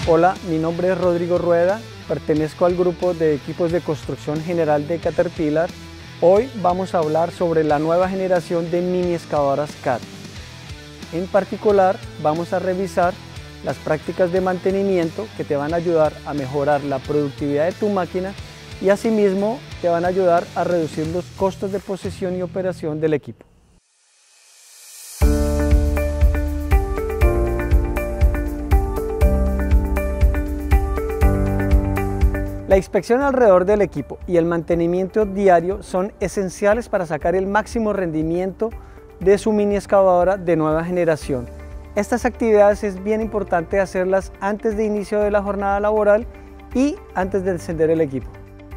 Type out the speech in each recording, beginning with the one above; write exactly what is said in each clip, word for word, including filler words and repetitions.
Hola, mi nombre es Rodrigo Rueda, pertenezco al grupo de equipos de construcción general de Caterpillar. Hoy vamos a hablar sobre la nueva generación de mini excavadoras Cat. En particular, vamos a revisar las prácticas de mantenimiento que te van a ayudar a mejorar la productividad de tu máquina y asimismo te van a ayudar a reducir los costos de posesión y operación del equipo. La inspección alrededor del equipo y el mantenimiento diario son esenciales para sacar el máximo rendimiento de su mini excavadora de nueva generación. Estas actividades es bien importante hacerlas antes de inicio de la jornada laboral y antes de encender el equipo.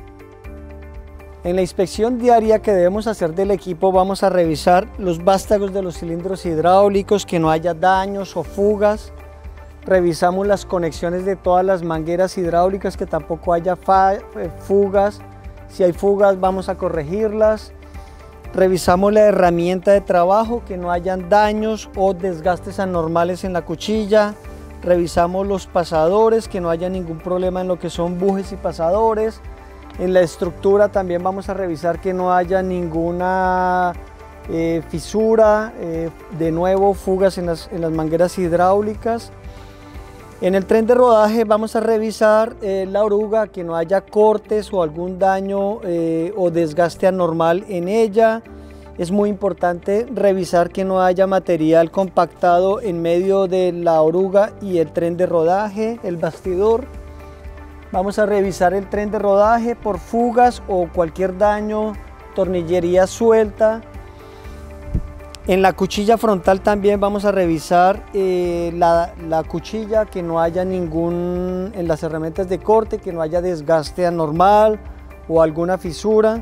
En la inspección diaria que debemos hacer del equipo vamos a revisar los vástagos de los cilindros hidráulicos, que no haya daños o fugas. Revisamos las conexiones de todas las mangueras hidráulicas, que tampoco haya fugas. Si hay fugas vamos a corregirlas. Revisamos la herramienta de trabajo, que no hayan daños o desgastes anormales en la cuchilla. Revisamos los pasadores, que no haya ningún problema en lo que son bujes y pasadores. En la estructura también vamos a revisar que no haya ninguna eh, fisura, eh, de nuevo fugas en las, en las mangueras hidráulicas. En el tren de rodaje vamos a revisar eh, la oruga, que no haya cortes o algún daño eh, o desgaste anormal en ella. Es muy importante revisar que no haya material compactado en medio de la oruga y el tren de rodaje, el bastidor. Vamos a revisar el tren de rodaje por fugas o cualquier daño, tornillería suelta. En la cuchilla frontal también vamos a revisar eh, la, la cuchilla, que no haya ningún, en las herramientas de corte, que no haya desgaste anormal o alguna fisura.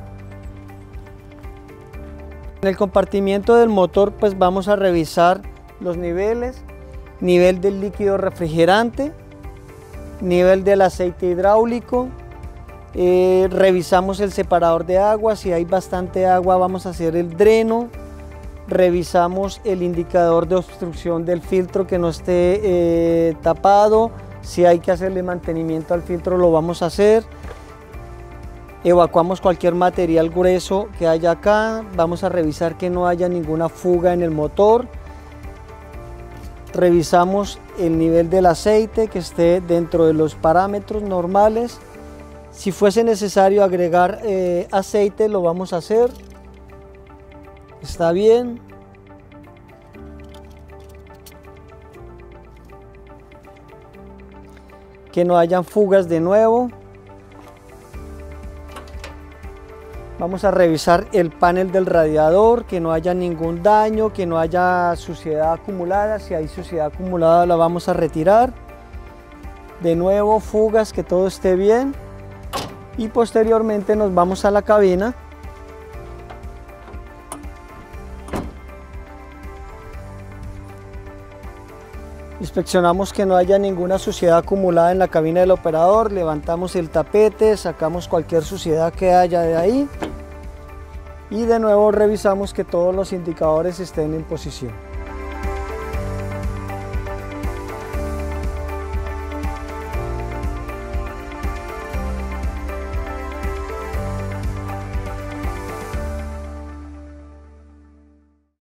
En el compartimiento del motor pues vamos a revisar los niveles, nivel del líquido refrigerante, nivel del aceite hidráulico. Eh, revisamos el separador de agua, si hay bastante agua vamos a hacer el dreno. Revisamos el indicador de obstrucción del filtro, que no esté eh, tapado. Si hay que hacerle mantenimiento al filtro lo vamos a hacer. Evacuamos cualquier material grueso que haya acá. Vamos a revisar que no haya ninguna fuga en el motor. Revisamos el nivel del aceite, que esté dentro de los parámetros normales. Si fuese necesario agregar eh, aceite lo vamos a hacer. Está bien. Que no hayan fugas de nuevo. Vamos a revisar el panel del radiador, que no haya ningún daño, que no haya suciedad acumulada. Si hay suciedad acumulada la vamos a retirar. De nuevo fugas, que todo esté bien. Y posteriormente nos vamos a la cabina. Inspeccionamos que no haya ninguna suciedad acumulada en la cabina del operador, levantamos el tapete, sacamos cualquier suciedad que haya de ahí y de nuevo revisamos que todos los indicadores estén en posición.